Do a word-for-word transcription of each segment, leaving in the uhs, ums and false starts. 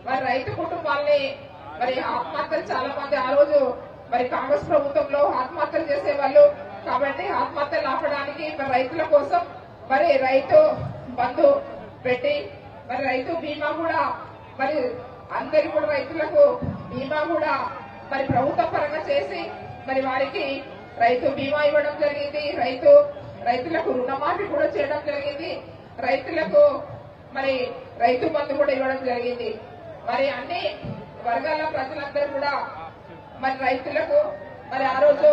మరి రైతు కుటుంబాలని మరి ఆత్మహత్యలు చాలా మంది ఆ రోజు మరి కాంగ్రెస్ ప్రభుత్వంలో ఆత్మహత్యలు చేసేవాళ్ళు కాబట్టి ఆత్మహత్యలు ఆపడానికి మరి రైతుల కోసం మరి రైతు బంధు పెట్టి మరి రైతు బీమా కూడా మరి అందరి కూడా రైతులకు బీమా కూడా మరి ప్రభుత్వ పరంగా చేసి మరి వారికి రైతు బీమా ఇవ్వడం జరిగింది. రైతు రైతులకు రుణమాఫీ కూడా చేయడం జరిగింది. రైతులకు మరి రైతు బంధు కూడా ఇవ్వడం జరిగింది. మరి అన్ని వర్గాల ప్రజలందరూ కూడా మరి రైతులకు మరి ఆ రోజు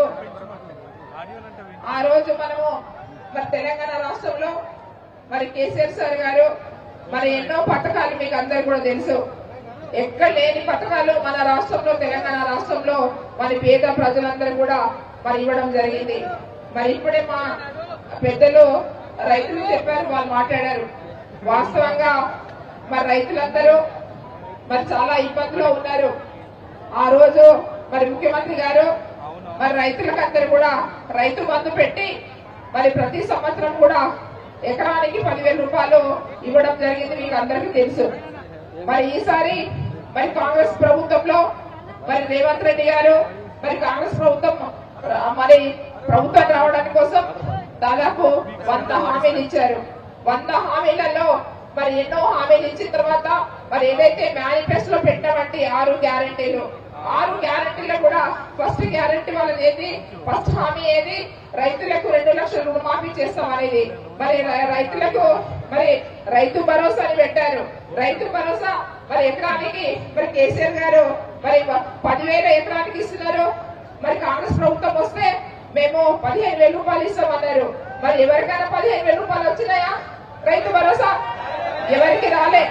ఆ రోజు మనము మరి తెలంగాణ రాష్ట్రంలో మరి కేసీఆర్ సార్ గారు మరి ఎన్నో పథకాలు మీకు అందరు కూడా తెలుసు. ఎక్కడ లేని పథకాలు మన రాష్ట్రంలో తెలంగాణ రాష్ట్రంలో మరి పేద ప్రజలందరూ కూడా మరి ఇవ్వడం జరిగింది. మరి ఇప్పుడే మా పెద్దలు రైతులు చెప్పారు, వాళ్ళు మాట్లాడారు. వాస్తవంగా మరి రైతులందరూ మరి చాలా ఇబ్బందులో ఉన్నారు. ఆ రోజు మరి ముఖ్యమంత్రి గారు మరి రైతులకు అందరూ కూడా రైతు బంధు పెట్టి మరి ప్రతి సంవత్సరం కూడా ఎకరానికి పదివేల రూపాయలు ఇవ్వడం జరిగింది, మీకు అందరికీ తెలుసు. మరి ఈసారి మరి కాంగ్రెస్ ప్రభుత్వంలో మరి రేవంత్ రెడ్డి గారు మరి కాంగ్రెస్ ప్రభుత్వం మరి ప్రభుత్వం రావడానికి కోసం దాదాపు వంద హామీలు ఇచ్చారు. వంద హామీలలో మరి ఎన్నో హామీలు ఇచ్చిన తర్వాత మరి ఏదైతే మేనిఫెస్టోలో పెట్టినటువంటి ఆరు గ్యారంటీలు ఆరు గ్యారంటీలో కూడా ఫస్ట్ గ్యారంటీ వాళ్ళది ఏది, ఫస్ట్ హామీ ఏది, రైతులకు రెండు లక్షల రుణమాఫీ చేస్తామనేది. మరి రైతులకు మరి రైతు భరోసా అని పెట్టారు. రైతు భరోసా మరి ఎకరానికి మరి కేసీఆర్ గారు మరి పదివేల ఎకరానికి ఇస్తున్నారు. మరి కాంగ్రెస్ ప్రభుత్వం వస్తే మేము పదిహేను వేల రూపాయలు ఇస్తామన్నారు. మరి ఎవరికైనా పదిహేను వేల రూపాయలు వచ్చినాయా? రైతు భరోసా ఎవరికి రాలే.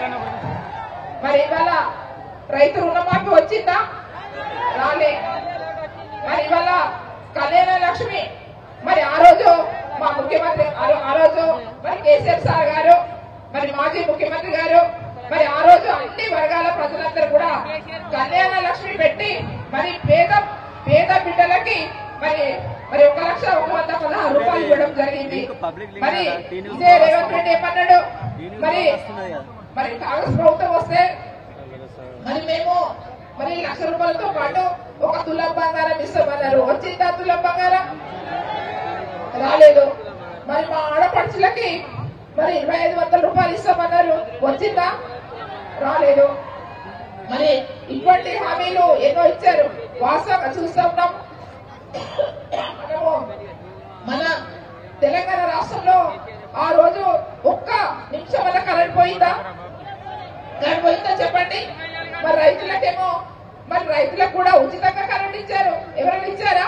మరి ఇవాళ రైతు రుణమాఫీ వచ్చిందా? రాలే. మరి ఇవాళ కళ్యాణ లక్ష్మి మరి ఆ రోజు మా ముఖ్యమంత్రి ఆ రోజు మరి కేసీఆర్ సార్ గారు మరి మాజీ ముఖ్యమంత్రి గారు మరి ఆ రోజు అన్ని వర్గాల ప్రజలందరూ కూడా కళ్యాణ లక్ష్మి పెట్టి మరి పేద పేద బిడ్డలకి మరి మరి ఒక లక్ష ఒక వంద పదహారు రూపాయలు ఇవ్వడం జరిగింది. మరి ఇదే రేవంత్ రెడ్డి ఏమన్నాడు, మరి మరి కాంగ్రెస్ ప్రభుత్వం వస్తే మరి మేము మరి లక్ష రూపాయలతో పాటు ఒక తులం బంగారం ఇస్తామన్నారు. వచ్చిందా తులం బంగారం? రాలేదు. మరి మా ఆడపడుచులకి మరి ఇరవై ఐదు వందల రూపాయలు ఇస్తామన్నారు. వచ్చిందా? రాలేదు. మరి ఇటువంటి హామీలు ఎన్నో ఇచ్చారు. వాస్తవంగా చూస్తా ఉన్నాం. మనము మన తెలంగాణ రాష్ట్రంలో ఆ రోజు ఒక్క నిమిషం వల్ల కరెంట్ పోయిందా? కరెంట్ పోయిందా చెప్పండి. మరి రైతులకేమో మరి రైతులకు కూడా ఉచితంగా కరెంట్ ఇచ్చారు. ఎవరైనా ఇచ్చారా?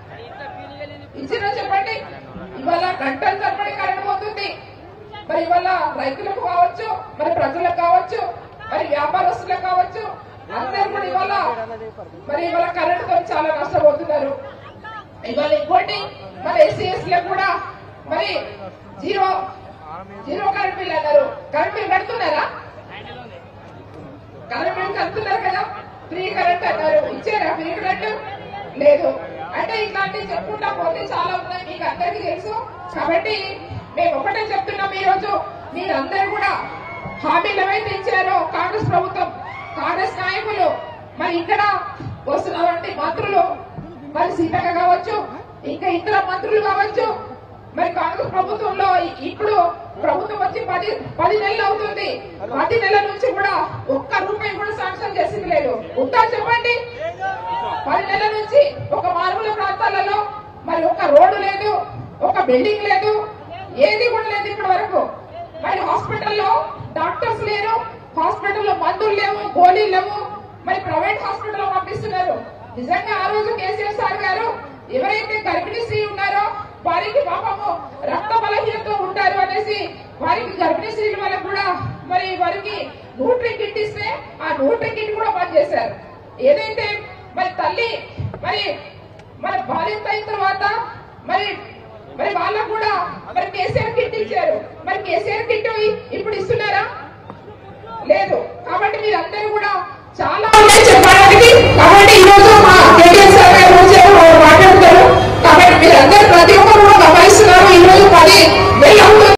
ఇచ్చినా చెప్పండి. ఇవాళ గంటల తరబడి కరెంట్ పోతుంది. మరి ఇవాళ రైతులకు కావచ్చు, మరి ప్రజలకు కావచ్చు, మరి వ్యాపారస్తులకు కావచ్చు, అందరూ కూడా ఇవాళ మరి ఇవాళ కరెంట్ తో చాలా నష్టపోతున్నారు. ఇవాళ ఇంకోటి మరి ఎస్సీఎస్ లకు కూడా మరి జీరో జీరో కరెంట్ బిల్ అన్నారు. కరెంట్ బిల్ కడుతున్నారా? కరెంట్ బిల్ కడుతున్నారు కదా. ఫ్రీ కరెంట్ అన్నారు. ఇచ్చారా ఫ్రీ కరెంట్? లేదు. అంటే ఇట్లాంటివి చెప్పుకుంటా పోతే చాలా ఉన్నాయి, మీకు అందరికీ తెలుసు. కాబట్టి మేము ఒకటే చెప్తున్నాం, ఈ రోజు మీరందరూ కూడా హామీలు ఏవైతే ఇచ్చారో కాంగ్రెస్ ప్రభుత్వం, కాంగ్రెస్ నాయకులు మరి ఇక్కడ వస్తున్నటువంటి మంత్రులు మరి సీతక్క కావచ్చు, ఇంకా ఇతర మంత్రులు కావచ్చు, మరి కాంగ్రెస్ ప్రభుత్వంలో ఇప్పుడు ప్రభుత్వం వచ్చి పది పది నెలలు అవుతుంది. పది నెలల నుంచి కూడా ఒక్క రూపాయి కూడా శాంక్షన్ చేసింది లేదు. ఉంటా చెప్పండి. పది నెలల నుంచి ఒక మారుమూల ప్రాంతాలలో మరి ఒక రోడ్డు లేదు, ఒక బిల్డింగ్ లేదు, ఏది కూడా లేదు ఇప్పటి వరకు. మరి హాస్పిటల్లో డాక్టర్స్ లేరు, హాస్పిటల్లో మందులు లేవు, గోళీలు లేవు. మరి ప్రైవేట్ హాస్పిటల్లో పంపిస్తున్నారు. నిజంగా ఆ రోజు కేసీఆర్ సార్ గారు ఎవరైతే గర్భిణీ స్త్రీ ఉన్నారో వారికి పాపము రక్త బలహీనతో ఉంటారు అనేసి వారికి గర్భిణీ స్త్రీల వల్ల కూడా మరి వారికి న్యూట్రీ కిట్ ఇస్తే ఆ న్యూట్రీ కిట్ కూడా బంద్ చేశారు. ఏదైతే మరి తల్లి మరి మరి బాలింత అయిన తర్వాత మరి మరి వాళ్ళకు కూడా మరి కేసీఆర్ కిట్ ఇచ్చారు. మరి కేసీఆర్ కిట్ ఇప్పుడు ఇస్తున్నారా? లేదు. కాబట్టి మీరందరూ కూడా చాలా చెప్పడానికి కాబట్టి ఈ రోజు మా కేటీఆర్ సార్ గారు మాట్లాడతారు. కాబట్టి మీరందరూ ప్రతి ఒక్కరు కూడా గమనిస్తున్నారు. ఈ రోజు పది వెయ్యి